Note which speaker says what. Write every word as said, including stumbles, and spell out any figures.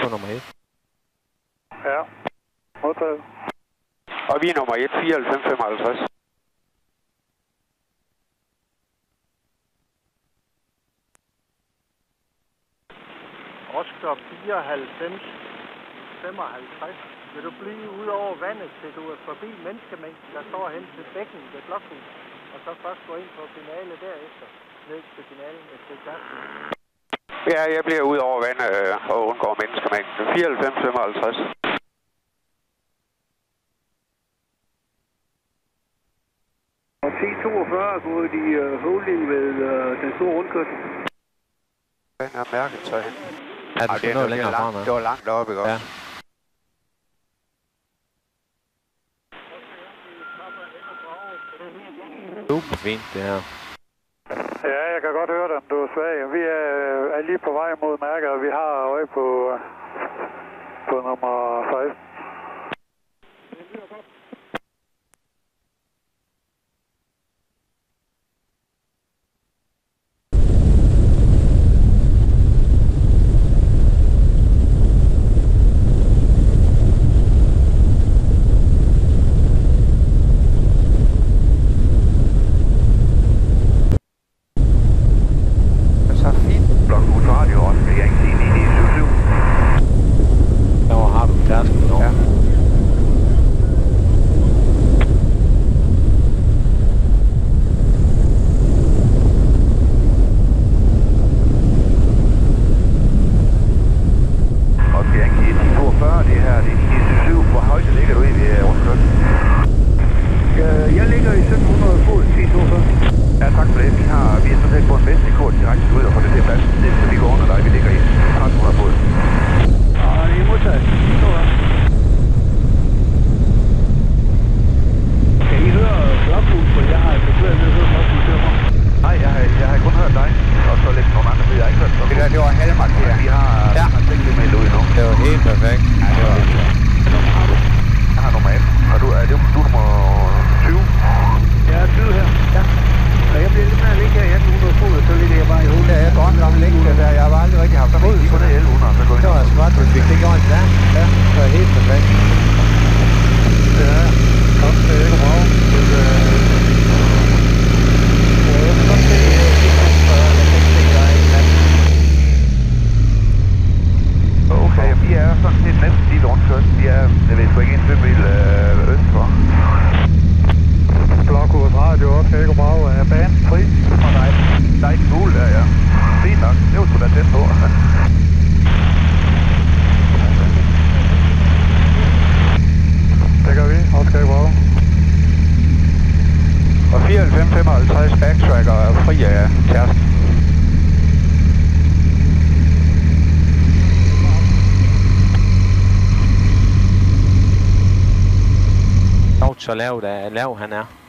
Speaker 1: på nummer et.
Speaker 2: Ja, modtaget.
Speaker 3: Og vi er nummer et, fireoghalvfems femoghalvtreds.
Speaker 2: Oscar fireoghalvfems femoghalvtreds. Vil du blive ud over vandet, til du er forbi menneskemængden, der står hen til bækken ved Blokhus, og så først gå ind på finale derefter, ned til finalen med spectators?
Speaker 3: Ja, jeg bliver ud over vandet øh, og undgår menneskemængden. fireoghalvfems femoghalvtreds.
Speaker 2: Og ti toogfyrre går de uh, holding ved uh, den store rundkørsel.
Speaker 3: Den er mærket så hen.
Speaker 1: Ja, du skal nå længere frem, ja.
Speaker 3: Det var langt oppe, ikke også?
Speaker 1: Ja. Super fint, det her.
Speaker 2: Ja, jeg kan godt høre dig, du er svag. Vi er, er lige på vej mod mærker, og vi har øje på, på nummer seksten.
Speaker 3: Blokhus radio også, det er ikke sige ni ni syv syv.
Speaker 1: Derovre har du tærsken nu.
Speaker 3: Ja. Og det er ikke sige ti toogfyrre, det her, det er ni ni syv syv. Hvor højt ligger du i ved rundkørslen?
Speaker 2: Jeg ligger i sytten hundrede fod, ti toogfyrre.
Speaker 3: Ja, tak for det. Vi har, vi er sådan set på en vestekort direkte ud og får det til plads. Det er, så vi går under dig. Vi ligger i tretten hundrede fod.
Speaker 2: Og det er modtaget. Kan I høre Blokhus, for jeg har altså svært ved at høre Blokhus herfra?
Speaker 3: Nej, jeg har, jeg har kun hørt dig. Og så lidt nogle andre, for jeg har ikke hørt Blokhus. Det der, det var halvmarkering. Vi har, ja. har seks kilometer ud nu.
Speaker 1: Det var helt perfekt.
Speaker 3: Ja, det var det. Jeg har nummer atten. Og du er, det er du nummer tyve?
Speaker 2: Jeg er tyve her. Ja. Og jeg bliver lidt med at ligge her i atten hundrede fod, så ligger jeg bare i hovedet.
Speaker 3: Ja, jeg går en gammel længe der. Jeg har bare aldrig rigtig haft der mod. Vi går ned i elleve hundrede, så går vi.
Speaker 1: Det var smart, du fik det gjort der. Ja, det var helt perfekt.
Speaker 2: Ja, kom til ikke bra. Jeg kan godt se, at jeg kan ikke se dig i natten.
Speaker 3: Okay, vi er sådan set næsten lige ved rundkørslen. Vi er, jeg ved sgu ikke, en svømmel øh, øst for.
Speaker 2: Blokhus radio op, ikke bra. Er banen fri?
Speaker 3: Og der er, der er ikke gul der, ja. Fint nok, det var sgu da tæt på.
Speaker 2: Det gør vi, Oscar i Bravo.
Speaker 3: Og fireoghalvfems femoghalvtreds backtracker er fri af tærsken.
Speaker 1: Så lav, der, lav han er.